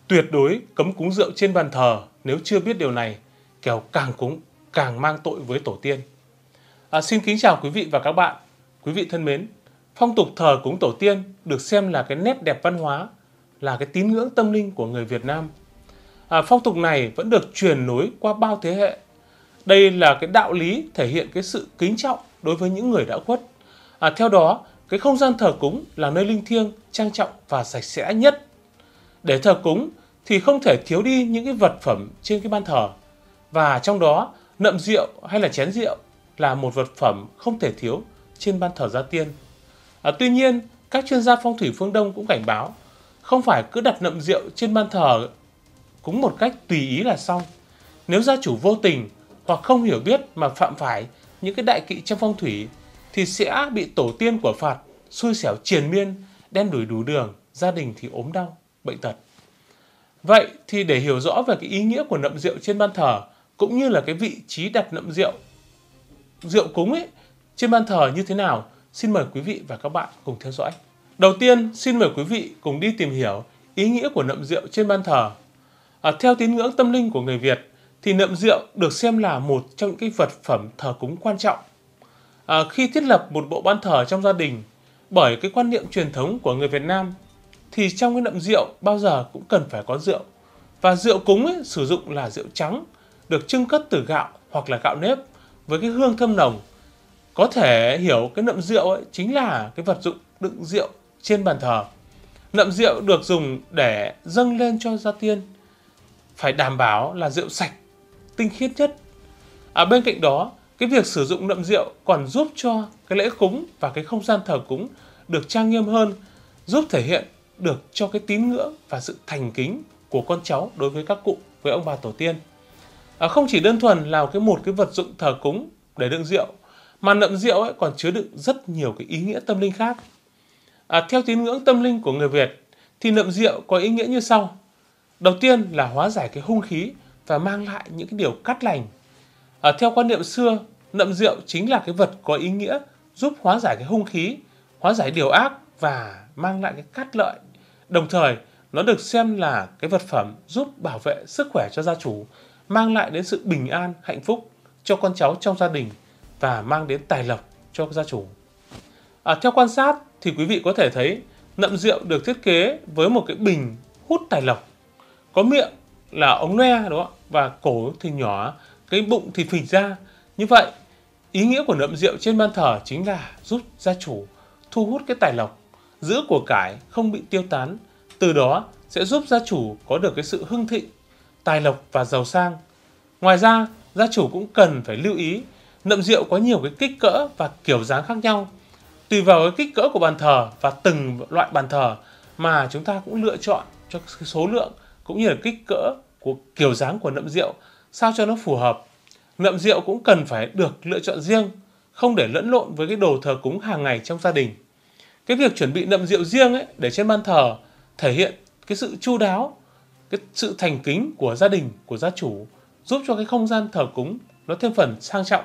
Tuyệt đối cấm cúng rượu trên bàn thờ, nếu chưa biết điều này, kẻo càng cúng càng mang tội với tổ tiên. Xin kính chào quý vị và các bạn. Quý vị thân mến, phong tục thờ cúng tổ tiên được xem là cái nét đẹp văn hóa, là cái tín ngưỡng tâm linh của người Việt Nam. Phong tục này vẫn được truyền nối qua bao thế hệ. Đây là cái đạo lý thể hiện cái sự kính trọng đối với những người đã khuất. Theo đó, cái không gian thờ cúng là nơi linh thiêng, trang trọng và sạch sẽ nhất. Để thờ cúng thì không thể thiếu đi những cái vật phẩm trên cái ban thờ. Và trong đó, nậm rượu hay là chén rượu là một vật phẩm không thể thiếu trên ban thờ gia tiên. Tuy nhiên, các chuyên gia phong thủy phương Đông cũng cảnh báo không phải cứ đặt nậm rượu trên ban thờ cúng một cách tùy ý là xong. Nếu gia chủ vô tình hoặc không hiểu biết mà phạm phải những cái đại kỵ trong phong thủy thì sẽ bị tổ tiên của phạt, xui xẻo triền miên, đen đủi đủ đường, gia đình thì ốm đau, bệnh tật. Vậy thì để hiểu rõ về cái ý nghĩa của nậm rượu trên ban thờ cũng như là cái vị trí đặt nậm rượu cúng ấy trên ban thờ như thế nào, xin mời quý vị và các bạn cùng theo dõi. Đầu tiên, xin mời quý vị cùng đi tìm hiểu ý nghĩa của nậm rượu trên ban thờ. Theo tín ngưỡng tâm linh của người Việt thì nậm rượu được xem là một trong những cái vật phẩm thờ cúng quan trọng. Khi thiết lập một bộ ban thờ trong gia đình, bởi cái quan niệm truyền thống của người Việt Nam thì trong cái nậm rượu bao giờ cũng cần phải có rượu. Và rượu cúng ấy, sử dụng là rượu trắng, được chưng cất từ gạo hoặc là gạo nếp với cái hương thơm nồng. Có thể hiểu cái nậm rượu ấy chính là cái vật dụng đựng rượu trên bàn thờ. Nậm rượu được dùng để dâng lên cho gia tiên, phải đảm bảo là rượu sạch, tinh khiết nhất. Bên cạnh đó, cái việc sử dụng nậm rượu còn giúp cho cái lễ cúng và cái không gian thờ cúng được trang nghiêm hơn, giúp thể hiện được cho cái tín ngưỡng và sự thành kính của con cháu đối với các cụ, với ông bà tổ tiên. Không chỉ đơn thuần là một cái vật dụng thờ cúng để đựng rượu, mà nậm rượu ấy còn chứa đựng rất nhiều cái ý nghĩa tâm linh khác. Theo tín ngưỡng tâm linh của người Việt thì nậm rượu có ý nghĩa như sau. Đầu tiên là hóa giải cái hung khí và mang lại những cái điều cát lành. Theo quan niệm xưa, nậm rượu chính là cái vật có ý nghĩa giúp hóa giải cái hung khí, hóa giải điều ác và mang lại cái cát lợi. Đồng thời, nó được xem là cái vật phẩm giúp bảo vệ sức khỏe cho gia chủ, mang lại đến sự bình an, hạnh phúc cho con cháu trong gia đình và mang đến tài lộc cho gia chủ. Theo quan sát thì quý vị có thể thấy nậm rượu được thiết kế với một cái bình hút tài lộc, có miệng là ống loe đúng không? Và cổ thì nhỏ, cái bụng thì phình ra. Như vậy, ý nghĩa của nậm rượu trên ban thờ chính là giúp gia chủ thu hút cái tài lộc, giữ của cải không bị tiêu tán, từ đó sẽ giúp gia chủ có được cái sự hưng thịnh, tài lộc và giàu sang. Ngoài ra, gia chủ cũng cần phải lưu ý nậm rượu có nhiều cái kích cỡ và kiểu dáng khác nhau. Tùy vào cái kích cỡ của bàn thờ và từng loại bàn thờ mà chúng ta cũng lựa chọn cho cái số lượng cũng như là kích cỡ của kiểu dáng của nậm rượu sao cho nó phù hợp. Nậm rượu cũng cần phải được lựa chọn riêng, không để lẫn lộn với cái đồ thờ cúng hàng ngày trong gia đình. Cái việc chuẩn bị nậm rượu riêng ấy để trên ban thờ thể hiện cái sự chu đáo, cái sự thành kính của gia đình, của gia chủ, giúp cho cái không gian thờ cúng nó thêm phần sang trọng.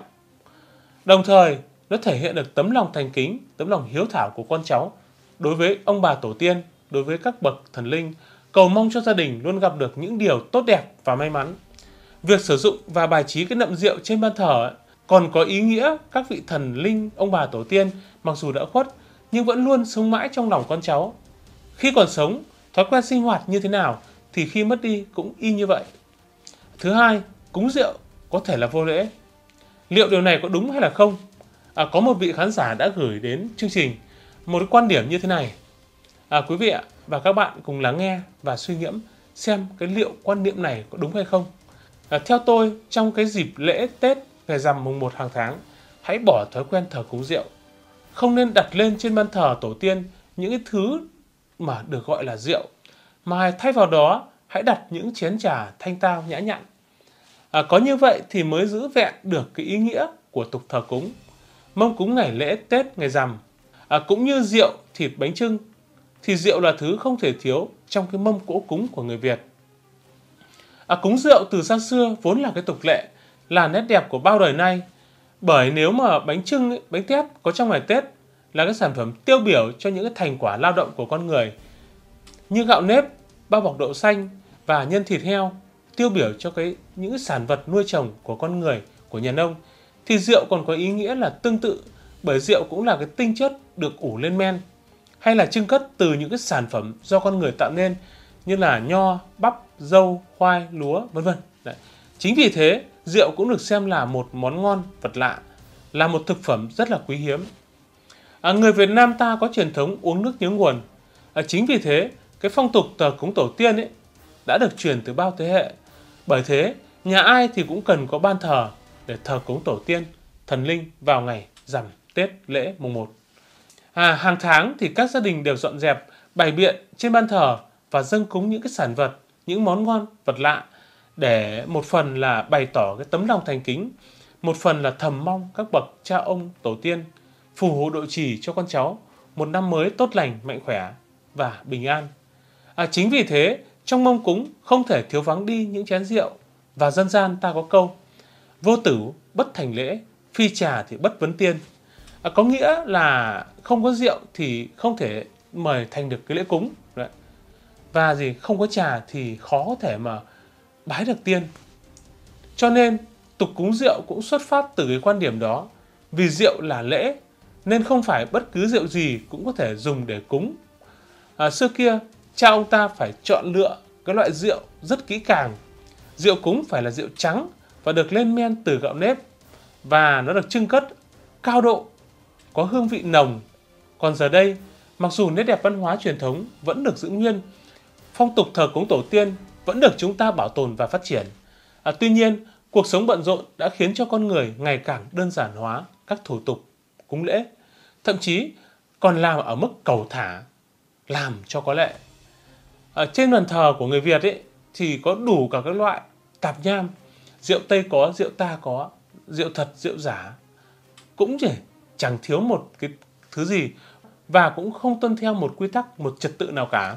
Đồng thời, nó thể hiện được tấm lòng thành kính, tấm lòng hiếu thảo của con cháu đối với ông bà tổ tiên, đối với các bậc thần linh, cầu mong cho gia đình luôn gặp được những điều tốt đẹp và may mắn. Việc sử dụng và bài trí cái nậm rượu trên ban thờ còn có ý nghĩa các vị thần linh, ông bà tổ tiên mặc dù đã khuất nhưng vẫn luôn sống mãi trong lòng con cháu. Khi còn sống, thói quen sinh hoạt như thế nào thì khi mất đi cũng y như vậy. Thứ hai, cúng rượu có thể là vô lễ. Liệu điều này có đúng hay là không? Có một vị khán giả đã gửi đến chương trình một cái quan điểm như thế này. Quý vị và các bạn cùng lắng nghe và suy ngẫm xem cái liệu quan niệm này có đúng hay không. Theo tôi, trong cái dịp lễ Tết ngày rằm mùng 1 hàng tháng, hãy bỏ thói quen thờ cúng rượu. Không nên đặt lên trên ban thờ tổ tiên những cái thứ mà được gọi là rượu, mà thay vào đó hãy đặt những chén trà thanh tao nhã nhặn. Có như vậy thì mới giữ vẹn được cái ý nghĩa của tục thờ cúng, mâm cúng ngày lễ Tết ngày rằm. Cũng như rượu, thịt, bánh chưng thì rượu là thứ không thể thiếu trong cái mâm cỗ cúng của người Việt. Cúng rượu từ xa xưa vốn là cái tục lệ, là nét đẹp của bao đời nay. Bởi nếu mà bánh chưng, bánh tét có trong ngày Tết là cái sản phẩm tiêu biểu cho những cái thành quả lao động của con người, như gạo nếp, bao bọc đậu xanh, và nhân thịt heo tiêu biểu cho những cái sản vật nuôi trồng của con người, của nhà nông, thì rượu còn có ý nghĩa là tương tự, bởi rượu cũng là cái tinh chất được ủ lên men hay là chưng cất từ những cái sản phẩm do con người tạo nên như là nho, bắp, dâu, khoai, lúa, vân vân. Chính vì thế, rượu cũng được xem là một món ngon vật lạ, là một thực phẩm rất là quý hiếm. Người Việt Nam ta có truyền thống uống nước nhớ nguồn. Chính vì thế, cái phong tục thờ cúng tổ tiên ấy đã được truyền từ bao thế hệ. Bởi thế, nhà ai thì cũng cần có ban thờ để thờ cúng tổ tiên, thần linh vào ngày rằm, Tết, lễ mùng 1. Hàng tháng thì các gia đình đều dọn dẹp, bày biện trên ban thờ và dâng cúng những cái sản vật, những món ngon, vật lạ để một phần là bày tỏ cái tấm lòng thành kính, một phần là thầm mong các bậc cha ông tổ tiên phù hộ độ trì cho con cháu một năm mới tốt lành, mạnh khỏe và bình an. Chính vì thế, trong mâm cúng không thể thiếu vắng đi những chén rượu, và dân gian ta có câu vô tử bất thành lễ, phi trà thì bất vấn tiên. Có nghĩa là không có rượu thì không thể mời thành được cái lễ cúng. Đấy. Và không có trà thì khó có thể mà bái được tiên. Cho nên tục cúng rượu cũng xuất phát từ cái quan điểm đó. Vì rượu là lễ nên không phải bất cứ rượu gì cũng có thể dùng để cúng. Xưa kia cha ông ta phải chọn lựa cái loại rượu rất kỹ càng. Rượu cúng phải là rượu trắng và được lên men từ gạo nếp, và nó được chưng cất cao độ, có hương vị nồng. Còn giờ đây, mặc dù nét đẹp văn hóa truyền thống vẫn được giữ nguyên, phong tục thờ cúng tổ tiên vẫn được chúng ta bảo tồn và phát triển. Tuy nhiên, cuộc sống bận rộn đã khiến cho con người ngày càng đơn giản hóa các thủ tục cúng lễ, thậm chí còn làm ở mức cầu thả, làm cho có lệ. Trên bàn thờ của người Việt ấy thì có đủ cả các loại tạp nham, rượu Tây có, rượu ta có, rượu thật, rượu giả, cũng chẳng thiếu một cái thứ gì, và cũng không tuân theo một quy tắc, một trật tự nào cả.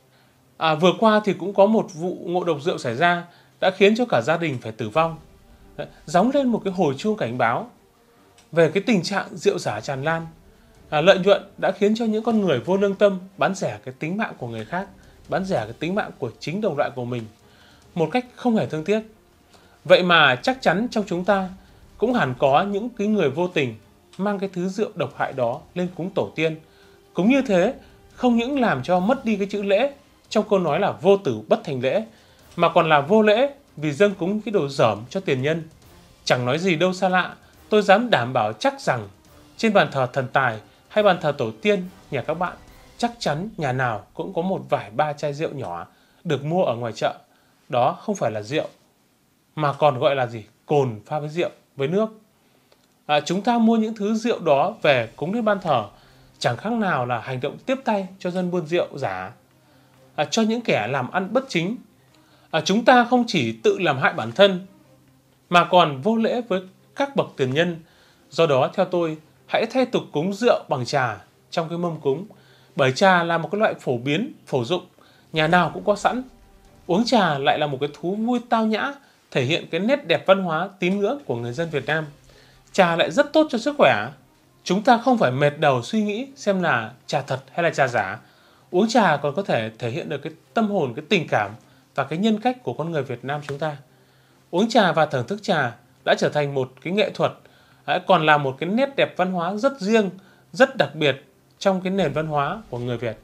Vừa qua thì cũng có một vụ ngộ độc rượu xảy ra đã khiến cho cả gia đình phải tử vong. Gióng lên một cái hồi chuông cảnh báo về cái tình trạng rượu giả tràn lan. Lợi nhuận đã khiến cho những con người vô lương tâm bán rẻ cái tính mạng của người khác, bán rẻ cái tính mạng của chính đồng loại của mình một cách không hề thương tiếc. Vậy mà chắc chắn trong chúng ta cũng hẳn có những cái người vô tình mang cái thứ rượu độc hại đó lên cúng tổ tiên. Cúng như thế không những làm cho mất đi cái chữ lễ trong câu nói là vô tử bất thành lễ, mà còn là vô lễ vì dâng cúng cái đồ dởm cho tiền nhân. Chẳng nói gì đâu xa lạ, tôi dám đảm bảo chắc rằng trên bàn thờ thần tài hay bàn thờ tổ tiên nhà các bạn, chắc chắn nhà nào cũng có một vài ba chai rượu nhỏ được mua ở ngoài chợ. Đó không phải là rượu, mà còn gọi là cồn pha với rượu, với nước. Chúng ta mua những thứ rượu đó về cúng lên ban thờ chẳng khác nào là hành động tiếp tay cho dân buôn rượu giả, cho những kẻ làm ăn bất chính. Chúng ta không chỉ tự làm hại bản thân mà còn vô lễ với các bậc tiền nhân. Do đó theo tôi, hãy thay tục cúng rượu bằng trà trong cái mâm cúng, bởi trà là một cái loại phổ biến, phổ dụng, nhà nào cũng có sẵn. Uống trà lại là một cái thú vui tao nhã, thể hiện cái nét đẹp văn hóa tín ngưỡng của người dân Việt Nam. Trà lại rất tốt cho sức khỏe. Chúng ta không phải mệt đầu suy nghĩ xem là trà thật hay là trà giả. Uống trà còn có thể thể hiện được cái tâm hồn, cái tình cảm và cái nhân cách của con người Việt Nam chúng ta. Uống trà và thưởng thức trà đã trở thành một cái nghệ thuật, còn là một cái nét đẹp văn hóa rất riêng, rất đặc biệt trong cái nền văn hóa của người Việt.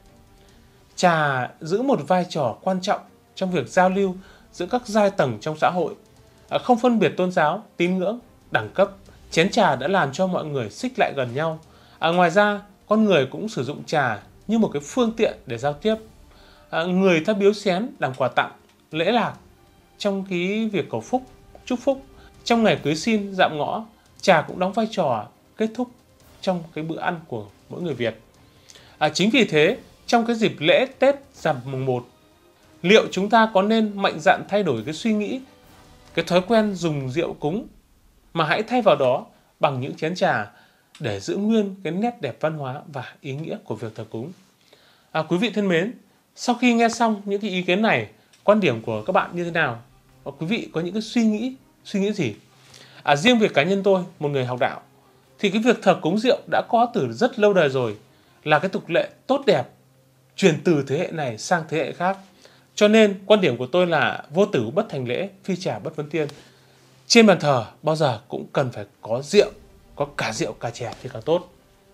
Trà giữ một vai trò quan trọng trong việc giao lưu giữa các giai tầng trong xã hội, không phân biệt tôn giáo, tín ngưỡng, đẳng cấp. Chén trà đã làm cho mọi người xích lại gần nhau. Ngoài ra, con người cũng sử dụng trà như một cái phương tiện để giao tiếp. Người ta biếu xén làm quà tặng, lễ lạc, trong cái việc cầu phúc, chúc phúc. Trong ngày cưới xin, dạm ngõ, trà cũng đóng vai trò kết thúc trong cái bữa ăn của mỗi người Việt. Chính vì thế, trong cái dịp lễ Tết rằm mùng 1, liệu chúng ta có nên mạnh dạn thay đổi cái suy nghĩ, cái thói quen dùng rượu cúng, mà hãy thay vào đó bằng những chén trà để giữ nguyên cái nét đẹp văn hóa và ý nghĩa của việc thờ cúng. Quý vị thân mến, sau khi nghe xong những cái ý kiến này, quan điểm của các bạn như thế nào? Quý vị có những cái suy nghĩ gì? Riêng về cá nhân tôi, một người học đạo, thì cái việc thờ cúng rượu đã có từ rất lâu đời rồi, là cái tục lệ tốt đẹp, truyền từ thế hệ này sang thế hệ khác. Cho nên quan điểm của tôi là vô tử bất thành lễ, phi trà bất vấn tiên. Trên bàn thờ bao giờ cũng cần phải có rượu, có cả rượu cả chè thì càng tốt.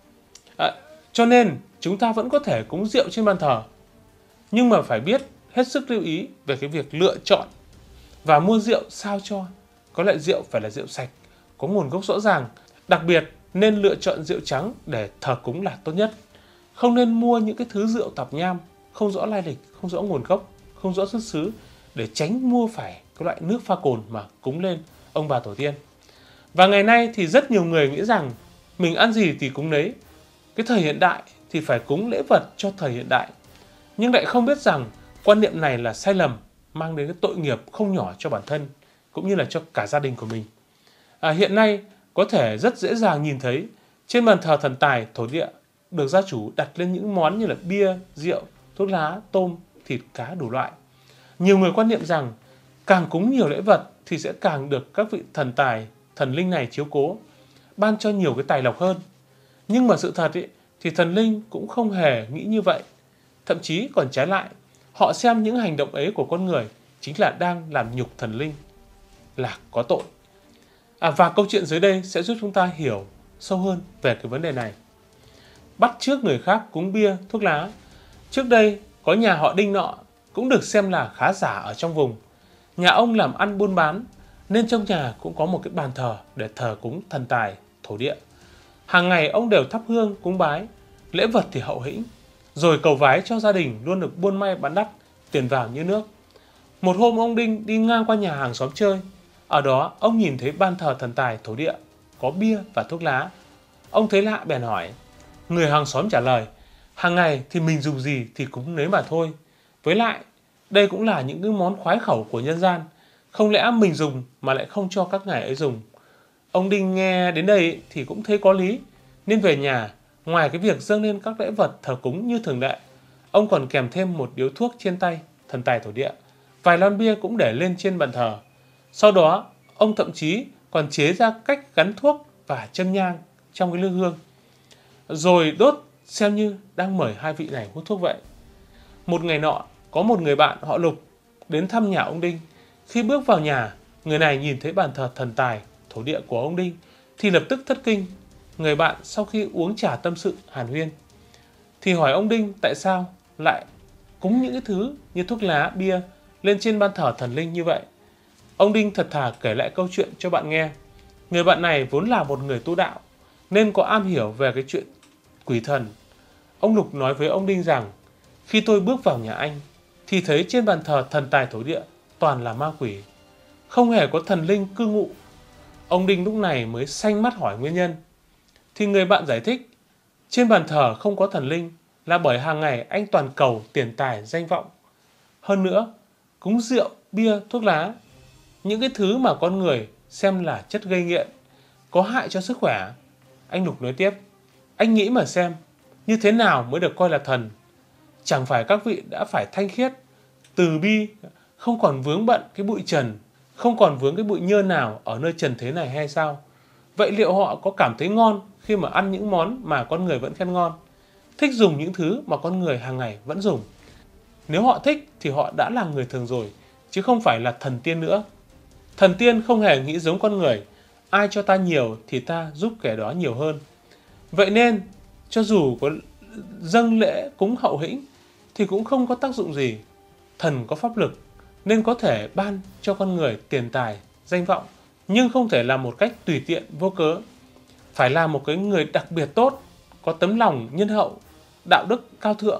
Cho nên chúng ta vẫn có thể cúng rượu trên bàn thờ, nhưng mà phải biết hết sức lưu ý về cái việc lựa chọn và mua rượu sao cho có loại rượu phải là rượu sạch, có nguồn gốc rõ ràng. Đặc biệt nên lựa chọn rượu trắng để thờ cúng là tốt nhất. Không nên mua những cái thứ rượu tạp nham, không rõ lai lịch, không rõ nguồn gốc, không rõ xuất xứ, để tránh mua phải cái loại nước pha cồn mà cúng lên ông bà tổ tiên. Và ngày nay thì rất nhiều người nghĩ rằng mình ăn gì thì cúng đấy. Cái thời hiện đại thì phải cúng lễ vật cho thời hiện đại, nhưng lại không biết rằng quan niệm này là sai lầm, mang đến cái tội nghiệp không nhỏ cho bản thân cũng như là cho cả gia đình của mình. Hiện nay có thể rất dễ dàng nhìn thấy trên bàn thờ thần tài thổ địa được gia chủ đặt lên những món như là bia, rượu, thuốc lá, tôm, thịt, cá đủ loại. Nhiều người quan niệm rằng càng cúng nhiều lễ vật thì sẽ càng được các vị thần tài, thần linh này chiếu cố, ban cho nhiều cái tài lộc hơn. Nhưng mà sự thật thì thần linh cũng không hề nghĩ như vậy. Thậm chí còn trái lại, họ xem những hành động ấy của con người chính là đang làm nhục thần linh, là có tội. Và câu chuyện dưới đây sẽ giúp chúng ta hiểu sâu hơn về cái vấn đề này. Bắt chước người khác cúng bia, thuốc lá. Trước đây có nhà họ Đinh nọ cũng được xem là khá giả ở trong vùng. Nhà ông làm ăn buôn bán nên trong nhà cũng có một cái bàn thờ để thờ cúng thần tài, thổ địa. Hàng ngày ông đều thắp hương cúng bái, lễ vật thì hậu hĩnh, rồi cầu vái cho gia đình luôn được buôn may bán đắt, tiền vào như nước. Một hôm ông Đinh đi ngang qua nhà hàng xóm chơi. Ở đó ông nhìn thấy ban thờ thần tài thổ địa, có bia và thuốc lá. Ông thấy lạ bèn hỏi. Người hàng xóm trả lời, hàng ngày thì mình dùng gì thì cúng nấy mà thôi. Với lại, đây cũng là những cái món khoái khẩu của nhân gian. Không lẽ mình dùng mà lại không cho các ngài ấy dùng. Ông Đinh nghe đến đây thì cũng thấy có lý, nên về nhà, ngoài cái việc dâng lên các lễ vật thờ cúng như thường lệ, ông còn kèm thêm một điếu thuốc trên tay thần tài thổ địa, vài lon bia cũng để lên trên bàn thờ. Sau đó, ông thậm chí còn chế ra cách gắn thuốc và châm nhang trong cái lư hương, rồi đốt xem như đang mời hai vị này hút thuốc vậy. Một ngày nọ, có một người bạn họ Lục đến thăm nhà ông Đinh. Khi bước vào nhà, người này nhìn thấy bàn thờ thần tài thổ địa của ông Đinh thì lập tức thất kinh. Người bạn sau khi uống trà tâm sự hàn huyên thì hỏi ông Đinh tại sao lại cúng những cái thứ như thuốc lá, bia lên trên ban thờ thần linh như vậy. Ông Đinh thật thà kể lại câu chuyện cho bạn nghe. Người bạn này vốn là một người tu đạo nên có am hiểu về cái chuyện quỷ thần. Ông Lục nói với ông Đinh rằng khi tôi bước vào nhà anh thì thấy trên bàn thờ thần tài thổ địa toàn là ma quỷ, không hề có thần linh cư ngụ. Ông Đinh lúc này mới xanh mắt hỏi nguyên nhân. Thì người bạn giải thích, trên bàn thờ không có thần linh là bởi hàng ngày anh toàn cầu tiền tài danh vọng. Hơn nữa, cúng rượu, bia, thuốc lá, những cái thứ mà con người xem là chất gây nghiện, có hại cho sức khỏe. Anh Lục nói tiếp, anh nghĩ mà xem, như thế nào mới được coi là thần? Chẳng phải các vị đã phải thanh khiết, từ bi, không còn vướng bận cái bụi trần, không còn vướng cái bụi nhơ nào ở nơi trần thế này hay sao? Vậy liệu họ có cảm thấy ngon khi mà ăn những món mà con người vẫn khen ngon? Thích dùng những thứ mà con người hàng ngày vẫn dùng? Nếu họ thích thì họ đã là người thường rồi, chứ không phải là thần tiên nữa. Thần tiên không hề nghĩ giống con người, ai cho ta nhiều thì ta giúp kẻ đó nhiều hơn. Vậy nên, cho dù có dâng lễ cúng hậu hĩnh thì cũng không có tác dụng gì. Thần có pháp lực nên có thể ban cho con người tiền tài, danh vọng, nhưng không thể làm một cách tùy tiện vô cớ. Phải là một cái người đặc biệt tốt, có tấm lòng nhân hậu, đạo đức cao thượng,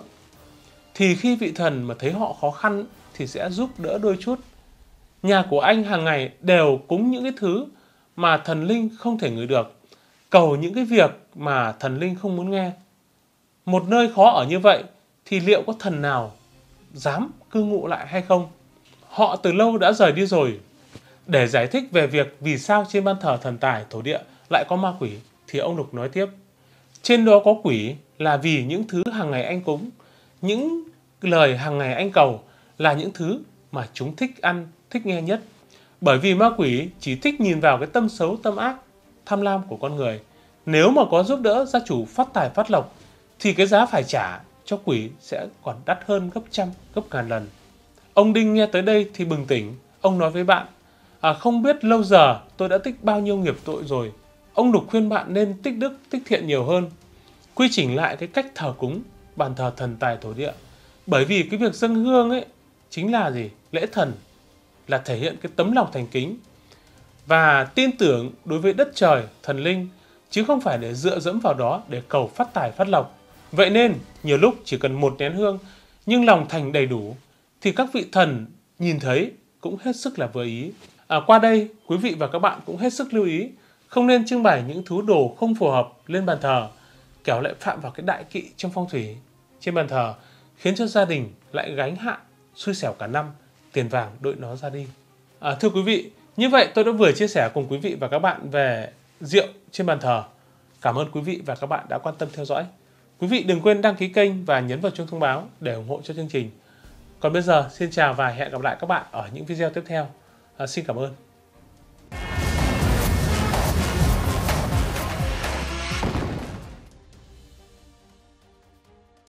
thì khi vị thần mà thấy họ khó khăn thì sẽ giúp đỡ đôi chút. Nhà của anh hàng ngày đều cúng những cái thứ mà thần linh không thể ngửi được, cầu những cái việc mà thần linh không muốn nghe. Một nơi khó ở như vậy thì liệu có thần nào dám cư ngụ lại hay không? Họ từ lâu đã rời đi rồi. Để giải thích về việc vì sao trên ban thờ thần tài thổ địa lại có ma quỷ thì ông Lục nói tiếp. Trên đó có quỷ là vì những thứ hàng ngày anh cúng, những lời hàng ngày anh cầu là những thứ mà chúng thích ăn, thích nghe nhất. Bởi vì ma quỷ chỉ thích nhìn vào cái tâm xấu, tâm ác, tham lam của con người. Nếu mà có giúp đỡ gia chủ phát tài phát lộc thì cái giá phải trả cho quỷ sẽ còn đắt hơn gấp trăm, gấp ngàn lần. Ông Đinh nghe tới đây thì bừng tỉnh. Ông nói với bạn, không biết lâu giờ tôi đã tích bao nhiêu nghiệp tội rồi. Ông Lục khuyên bạn nên tích đức, tích thiện nhiều hơn, quy chỉnh lại cái cách thờ cúng bàn thờ thần tài thổ địa. Bởi vì cái việc dâng hương ấy chính là gì? Lễ thần, là thể hiện cái tấm lòng thành kính và tin tưởng đối với đất trời, thần linh, chứ không phải để dựa dẫm vào đó để cầu phát tài phát lộc. Vậy nên nhiều lúc chỉ cần một nén hương nhưng lòng thành đầy đủ thì các vị thần nhìn thấy cũng hết sức là vừa ý. Qua đây quý vị và các bạn cũng hết sức lưu ý, không nên trưng bày những thứ đồ không phù hợp lên bàn thờ, kẻo lại phạm vào cái đại kỵ trong phong thủy trên bàn thờ, khiến cho gia đình lại gánh hạn xui xẻo cả năm, tiền vàng đội nó ra đi. Thưa quý vị, như vậy tôi đã vừa chia sẻ cùng quý vị và các bạn về rượu trên bàn thờ. Cảm ơn quý vị và các bạn đã quan tâm theo dõi. Quý vị đừng quên đăng ký kênh và nhấn vào chuông thông báo để ủng hộ cho chương trình. Còn bây giờ, xin chào và hẹn gặp lại các bạn ở những video tiếp theo. Xin cảm ơn.